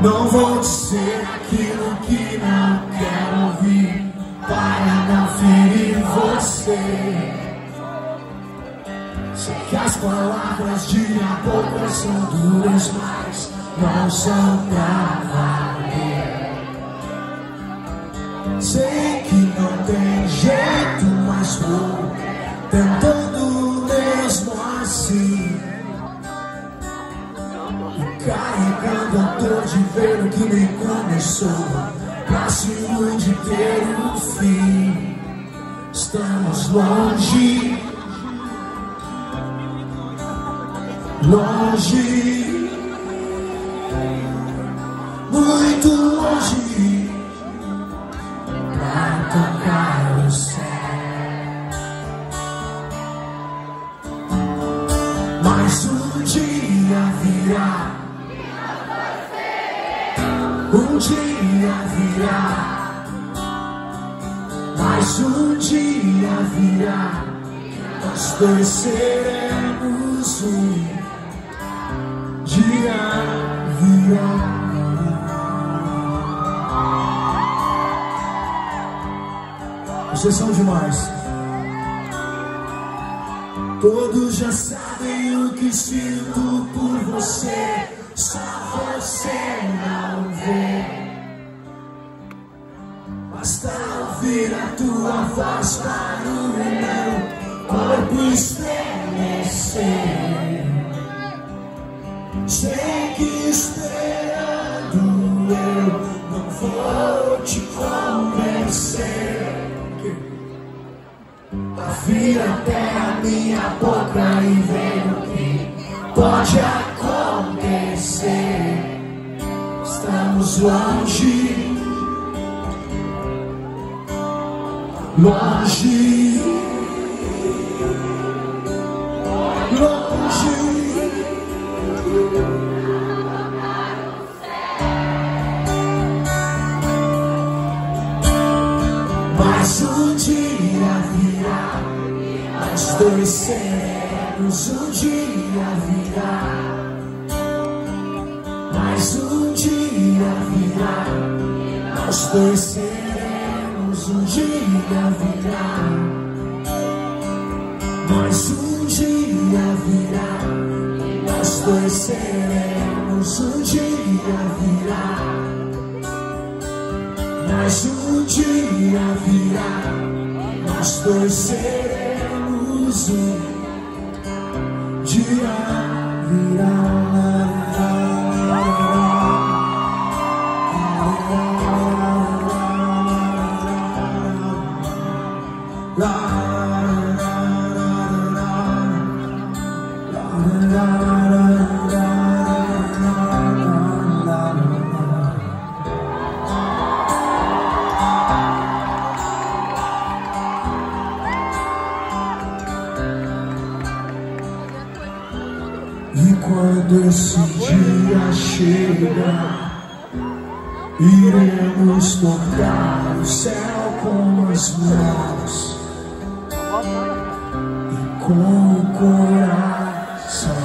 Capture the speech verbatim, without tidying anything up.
Não vou dizer aquilo que não quero ouvir para não ferir você. Sei que as palavras de minha boca são duras, mas não são pra valer. Sei que não tem jeito, mas vou tentando mesmo assim, carregando a dor de ver o que nem começou, próximo de ter um fim. Estamos longe, longe, muito longe, pra tocar o céu. Mas um dia virá, um dia virá, mas um dia virá, nós dois seremos um. Dia virá. Vocês são demais. Todos já sabem o que sinto por você, só você não vê. Basta ouvir a tua voz para o meu corpo estremecer. Sei que esperando eu não vou te convencer. Vir até a minha boca e ver o que pode acontecer. Estamos longe, longe, longe. Mas um dia virá, nós dois seremos, um dia virá. Mas um dia virá, nós dois seremos, um dia virá. Mas um dia virá, nós dois seremos, um dia virá. Mas um dia virá, nós dois seremos, um dia virá. E quando esse dia chega, iremos tocar o céu com as mãos e com o coração.